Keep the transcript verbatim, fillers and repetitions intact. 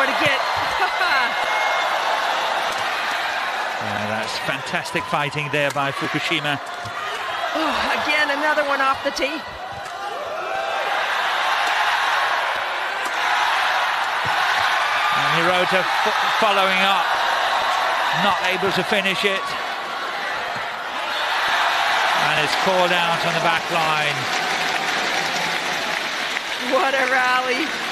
what a get. Yeah, that's fantastic fighting there by Fukushima. Oh, again, another one off the tee. And Hirota following up, not able to finish it. And it's called out on the back line. What a rally.